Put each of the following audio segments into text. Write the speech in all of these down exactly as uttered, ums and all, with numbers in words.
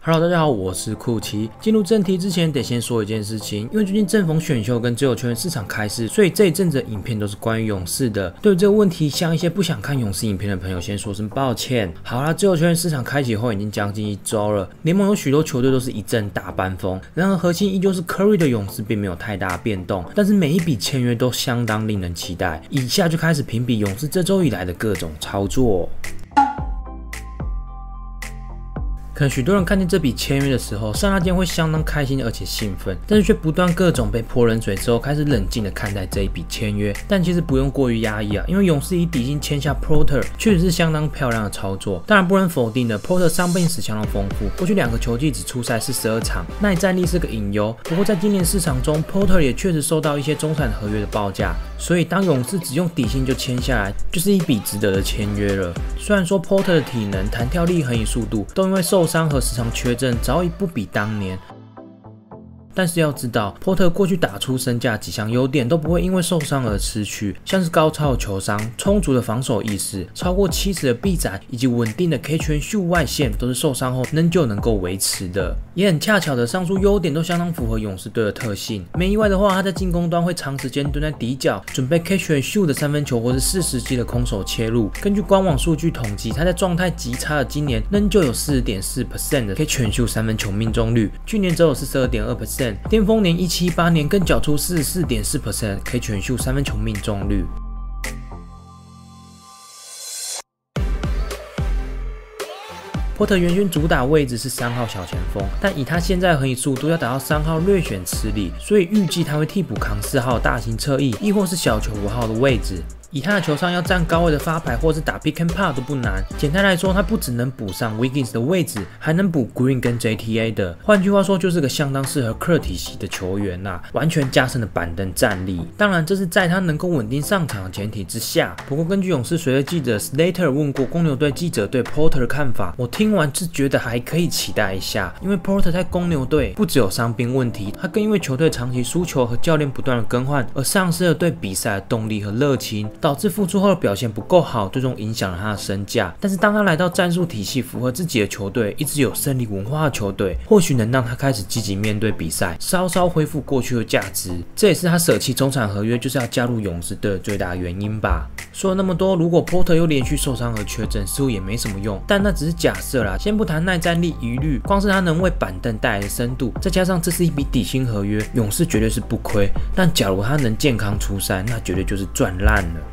Hello， 大家好，我是库奇。进入正题之前，得先说一件事情，因为最近正逢选秀跟自由球员市场开市，所以这一阵子的影片都是关于勇士的。对于这个问题，向一些不想看勇士影片的朋友先说声抱歉。好啦，自由球员市场开启后已经将近一周了，联盟有许多球队都是一阵大搬风，然而核心依旧是 Curry 的勇士并没有太大变动，但是每一笔签约都相当令人期待。以下就开始评比勇士这周以来的各种操作。可能许多人看见这笔签约的时候，刹那间会相当开心而且兴奋，但是却不断各种被泼冷水之后，开始冷静的看待这一笔签约。但其实不用过于压抑啊，因为勇士以底薪签下 Porter 确实是相当漂亮的操作。当然不能否定的 ，Porter 伤病史相当丰富，过去两个球季只出赛四十二场，耐战力是个隐忧。不过在今年市场中 ，Porter 也确实收到一些中产合约的报价，所以当勇士只用底薪就签下来，就是一笔值得的签约了。虽然说 Porter 的体能、弹跳力、横移速度都因为受伤和时常缺阵早已不比当年，但是要知道，波特过去打出身价几项优点都不会因为受伤而失去，像是高超的球商、充足的防守意识、超过七十的臂展以及稳定的 catch and shoot 外线，都是受伤后仍旧能够维持的。也很恰巧的，上述优点都相当符合勇士队的特性。没意外的话，他在进攻端会长时间蹲在底角，准备 catch and shoot 的三分球或是四十击的空手切入。根据官网数据统计，他在状态极差的今年仍旧有 百分之四十点四 的 catch and shoot 三分球命中率，去年则有 百分之四十二点二。巅峰年一七一八年更缴出 百分之四十四点四 可以全秀三分球命中率。波特原先主打位置是三号小前锋，但以他现在的横移速度要打到三号略显吃力，所以预计他会替补扛四号大型侧翼，亦或是小球五号的位置。以他的球商要站高位的发牌或是打 pick and pop 都不难。简单来说，他不只能补上 Wiggins 的位置，还能补 Green 跟 J T A 的。换句话说，就是个相当适合 Kerr 体系的球员啦，完全加深了板凳战力。当然，这是在他能够稳定上场的前提之下。不过，根据勇士随队记者 Slater 问过公牛队记者对 Porter 的看法，我听完是觉得还可以期待一下，因为 Porter 在公牛队不只有伤病问题，他更因为球队长期输球和教练不断的更换而丧失了对比赛的动力和热情，导致复出后的表现不够好，最终影响了他的身价。但是当他来到战术体系符合自己的球队，一直有胜利文化的球队，或许能让他开始积极面对比赛，稍稍恢复过去的价值。这也是他舍弃中产合约就是要加入勇士队的最大原因吧。说了那么多，如果 Porter 又连续受伤和缺阵，似乎也没什么用。但那只是假设啦，先不谈耐战力疑虑，光是他能为板凳带来的深度，再加上这是一笔底薪合约，勇士绝对是不亏。但假如他能健康出赛，那绝对就是赚烂了。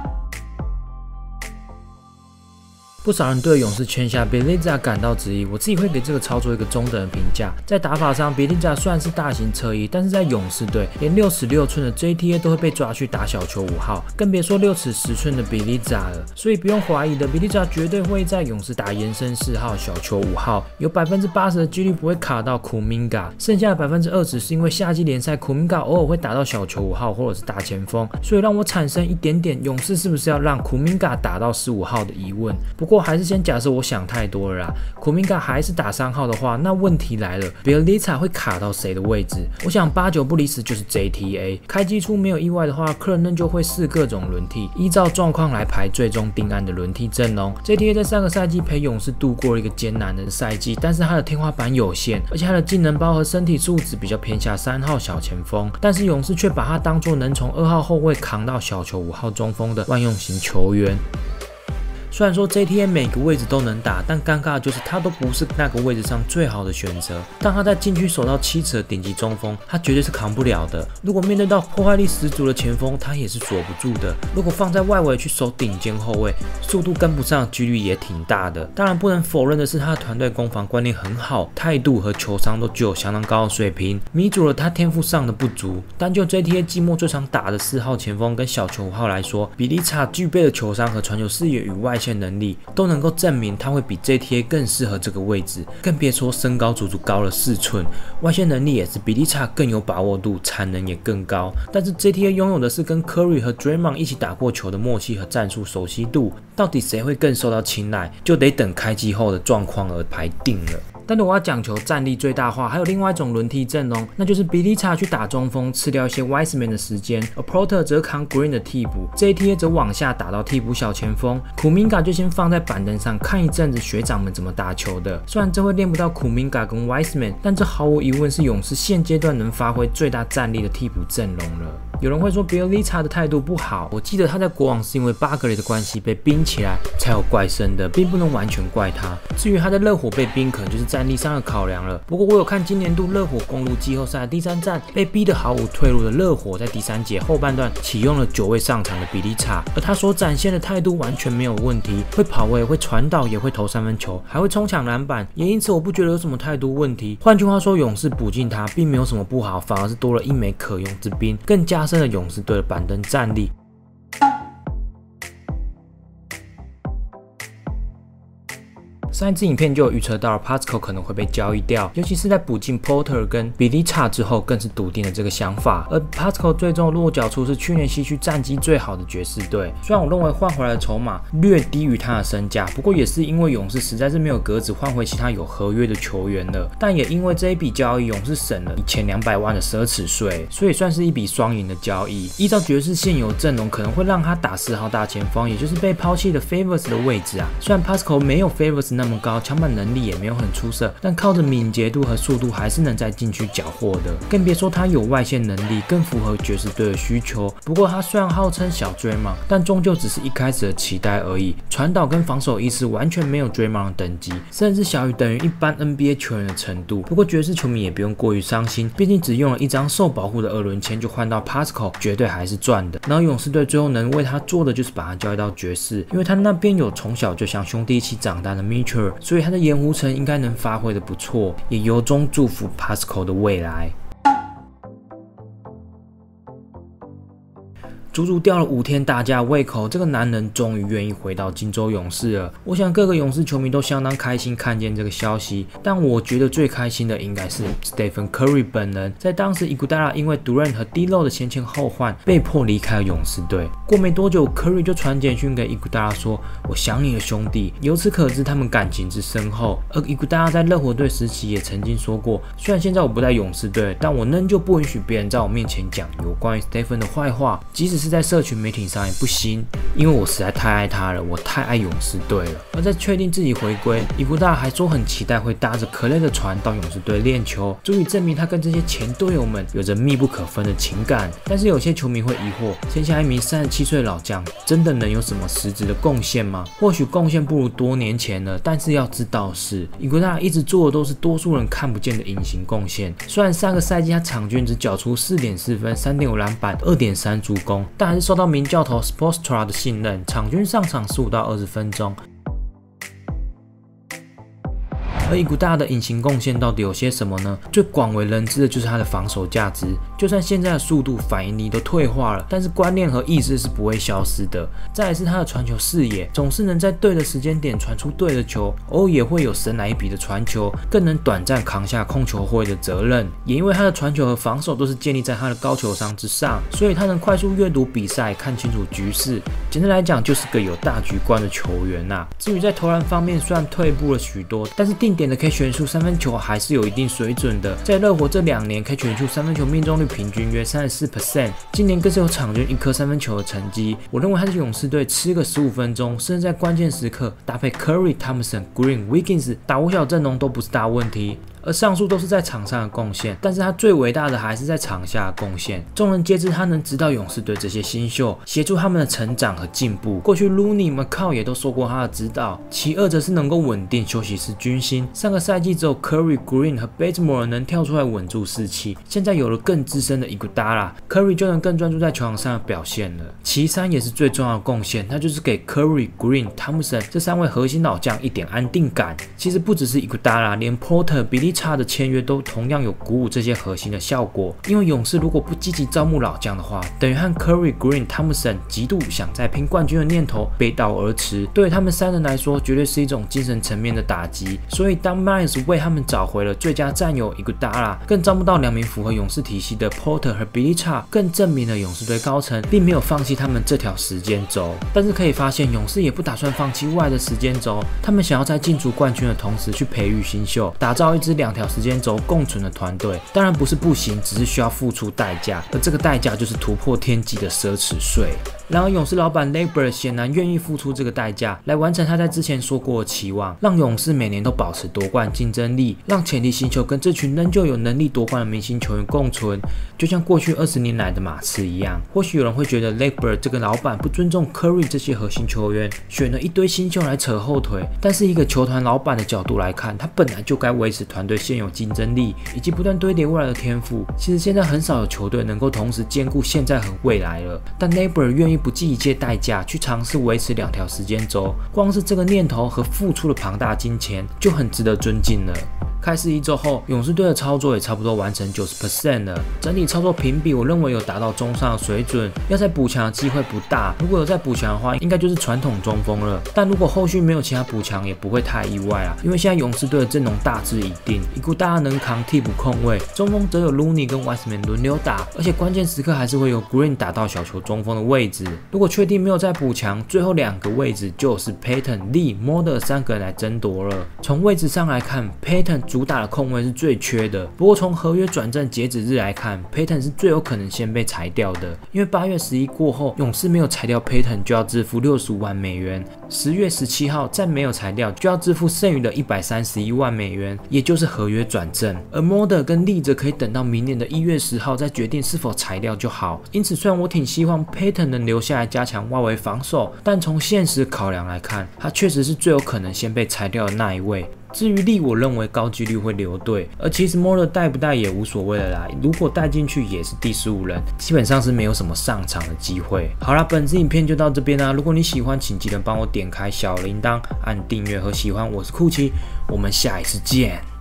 不少人对勇士签下 Bjelica 感到质疑，我自己会给这个操作一个中等的评价。在打法上 ，Bjelica 虽然是大型侧翼，但是在勇士队，连六尺六寸的 J T A 都会被抓去打小球五号，更别说六尺十寸的 Bjelica 了。所以不用怀疑的 ，Bjelica 绝对会在勇士打延伸四号、小球五号，有 百分之八十 的几率不会卡到 Kuminga， 剩下的 百分之二十 是因为夏季联赛 Kuminga 偶尔会打到小球五号或者是大前锋，所以让我产生一点点勇士是不是要让 Kuminga 打到十五号的疑问。不过还是先假设我想太多了啦。Kuminga 还是打三号的话，那问题来了 ，Bjelica 会卡到谁的位置？我想八九不离十就是 J T A。开季初没有意外的话 ，Kerr 仍旧会试各种轮替，依照状况来排最终定案的轮替阵容。J T A 在上个赛季陪勇士度过了一个艰难的赛季，但是他的天花板有限，而且他的技能包和身体素质比较偏向三号小前锋，但是勇士却把他当作能从二号后卫扛到小球五号中锋的万用型球员。虽然说 J T A 每个位置都能打，但尴尬的就是他都不是那个位置上最好的选择。当他在禁区守到七尺的顶级中锋，他绝对是扛不了的。如果面对到破坏力十足的前锋，他也是锁不住的。如果放在外围去守顶尖后卫，速度跟不上的几率也挺大的。当然不能否认的是，他的团队攻防观念很好，态度和球商都具有相当高的水平，弥补了他天赋上的不足。单就 J T A 季末最常打的四号前锋跟小球五号来说，Bjelica具备的球商和传球视野与外线能力都能够证明他会比 J T A 更适合这个位置，更别说身高足足高了四寸，外线能力也是 Bjelica 更有把握度，产能也更高。但是 J T A 拥有的是跟 Curry 和 Draymond 一起打过球的默契和战术熟悉度，到底谁会更受到青睐，就得等开季后的状况而排定了。 但是我要讲求战力最大化，还有另外一种轮替阵容，那就是 Bjelica 去打中锋，吃掉一些 Wiseman 的时间，而 Porter 则扛 Green 的替补 ，J T A 则往下打到替补小前锋 ，Kuminga 就先放在板凳上看一阵子学长们怎么打球的。虽然这会练不到 Kuminga 跟 Wiseman， 但这毫无疑问是勇士现阶段能发挥最大战力的替补阵容了。有人会说 Bjelica 的态度不好，我记得他在国王是因为巴格雷的关系被冰起来才有怪声的，并不能完全怪他。至于他在热火被冰，可能就是战力上的考量了。不过我有看今年度热火攻入季后赛的第三战，被逼得毫无退路的热火，在第三节后半段启用了久未上场的 Bjelica， 而他所展现的态度完全没有问题，会跑位，会传导，也会投三分球，还会冲抢篮板，也因此我不觉得有什么态度问题。换句话说，勇士补进他并没有什么不好，反而是多了一枚可用之兵，更加深了勇士队的板凳战力。上一支影片就有预测到了 Pascal 可能会被交易掉，尤其是在补进 Porter 跟 Bjelica 之后，更是笃定了这个想法。而 Pascal 最终落脚处是去年西区战绩最好的爵士队，虽然我认为换回来的筹码略低于他的身价，不过也是因为勇士实在是没有格子换回其他有合约的球员了，但也因为这一笔交易，勇士省了一千两百万的奢侈税，所以算是一笔双赢的交易。依照爵士现有阵容，可能会让他打四号大前锋，也就是被抛弃的 Favors 的位置啊。虽然 Pascal 没有 Favors 那么高，抢板能力也没有很出色，但靠着敏捷度和速度还是能在禁区缴获的，更别说他有外线能力，更符合爵士队的需求。不过他虽然号称小 Draymond， 但终究只是一开始的期待而已，传导跟防守意识完全没有 Draymond 的等级，甚至小于等于一般 N B A 球员的程度。不过爵士球迷也不用过于伤心，毕竟只用了一张受保护的二轮签就换到 Pascal， 绝对还是赚的。然后勇士队最后能为他做的就是把他交易到爵士，因为他那边有从小就像兄弟一起长大的 Mitchell， 所以他的盐湖城应该能发挥的不错，也由衷祝福 Pascal 的未来。足足吊了五天大家的胃口，这个男人终于愿意回到金州勇士了。我想各个勇士球迷都相当开心看见这个消息，但我觉得最开心的应该是 Stephen Curry 本人。在当时 Iguodala 因为 Durant 和 D'Lo 的前前后换，被迫离开了勇士队。过没多久 ，Curry 就传简讯给 Iguodala 说：“我想你了，兄弟。”由此可知他们感情之深厚。而 Iguodala 在热火队时期也曾经说过：“虽然现在我不在勇士队，但我仍旧不允许别人在我面前讲有关于 Stephen 的坏话，即使是在社群媒体上也不行，因为我实在太爱他了，我太爱勇士队了。”而在确定自己回归，伊古达还说很期待会搭着克雷的船到勇士队练球，足以证明他跟这些前队友们有着密不可分的情感。但是有些球迷会疑惑，签下一名三十七岁老将，真的能有什么实质的贡献吗？或许贡献不如多年前了，但是要知道是，伊古达一直做的都是多数人看不见的隐形贡献。虽然上个赛季他场均只缴出 四点四分、三点五篮板、二点三助攻，但还是受到名教头 Spoelstra 的信任，场均上场十五到二十分钟。而伊古达的隐形贡献到底有些什么呢？最广为人知的就是他的防守价值。就算现在的速度、反应力都退化了，但是观念和意识是不会消失的。再来是他的传球视野，总是能在对的时间点传出对的球，偶尔也会有神来一笔的传球，更能短暂扛下控球后卫的责任。也因为他的传球和防守都是建立在他的高球商之上，所以他能快速阅读比赛，看清楚局势。简单来讲，就是个有大局观的球员呐、啊。至于在投篮方面，虽然退步了许多，但是定点的 catch 元素三分球还是有一定水准的。在热火这两年 catch 元素三分球命中率平均约 百分之三十四， 今年更是有场均一颗三分球的成绩。我认为他的勇士队吃个十五分钟，甚至在关键时刻搭配 Curry、Thompson、Green、Wiggins 打五小阵容都不是大问题。而上述都是在场上的贡献，但是他最伟大的还是在场下的贡献。众人皆知他能指导勇士队这些新秀，协助他们的成长和进步。过去 Looney、McCow 也都受过他的指导，其二则是能够稳定休息室军心。上个赛季只有 Curry、Green 和 Bazemore 能跳出来稳住士气，现在有了更资深的伊古达拉 ，Curry 就能更专注在球场上的表现了。其三也是最重要的贡献，那就是给 Curry、Green、Thompson 这三位核心老将一点安定感。其实不只是伊古达拉，连 Porter、Bjelica 查的签约都同样有鼓舞这些核心的效果。因为勇士如果不积极招募老将的话，等于和 Curry、Green、Thompson 极度想再拼冠军的念头背道而驰，对于他们三人来说，绝对是一种精神层面的打击。所以当 Miles 为他们找回了最佳战友 Iguodala， 更招募到两名符合勇士体系的 Porter 和 Bjelica， 更证明了勇士队高层并没有放弃他们这条时间轴。但是可以发现，勇士也不打算放弃未来的时间轴，他们想要在竞逐冠军的同时去培育新秀，打造一支两条时间轴共存的团队。当然不是不行，只是需要付出代价，而这个代价就是突破天际的奢侈税。然而，勇士老板 Labor 显然愿意付出这个代价，来完成他在之前说过的期望，让勇士每年都保持夺冠竞争力，让潜力新秀跟这群仍旧有能力夺冠的明星球员共存，就像过去二十年来的马刺一样。或许有人会觉得 Labor 这个老板不尊重 Curry 这些核心球员，选了一堆新秀来扯后腿。但是一个球团老板的角度来看，他本来就该维持团队现有竞争力，以及不断堆叠未来的天赋。其实现在很少有球队能够同时兼顾现在和未来了，但 Labor 愿意不计一切代价去尝试维持两条时间轴，光是这个念头和付出的庞大金钱就很值得尊敬了。开始一周后，勇士队的操作也差不多完成 百分之九十 了，整体操作评比我认为有达到中上的水准，要再补强的机会不大。如果有再补强的话，应该就是传统中锋了。但如果后续没有其他补强，也不会太意外啦，因为现在勇士队的阵容大致已定，Iguodala能扛替补控卫，中锋则有 Looney 跟 Wiseman 轮流打，而且关键时刻还是会有 Green 打到小球中锋的位置。如果确定没有再补强，最后两个位置就是 Payton、Lee、Moore 三个人来争夺了。从位置上来看 ，Payton 主打的控卫是最缺的，不过从合约转正截止日来看 ，Payton 是最有可能先被裁掉的，因为八月十一过后，勇士没有裁掉 Payton 就要支付六十五万美元，十月十七号再没有裁掉就要支付剩余的一百三十一万美元，也就是合约转正。而 Moore 跟 Lee 则可以等到明年的一月十号再决定是否裁掉就好。因此，虽然我挺希望 Payton 能留下来加强外围防守，但从现实考量来看，他确实是最有可能先被裁掉的那一位。至于利，我认为高几率会留队，而其实 Moore 带不带也无所谓了啦。如果带进去也是第十五人，基本上是没有什么上场的机会。好啦，本支影片就到这边啦。如果你喜欢，请记得帮我点开小铃铛、按订阅和喜欢。我是酷奇，我们下一次见。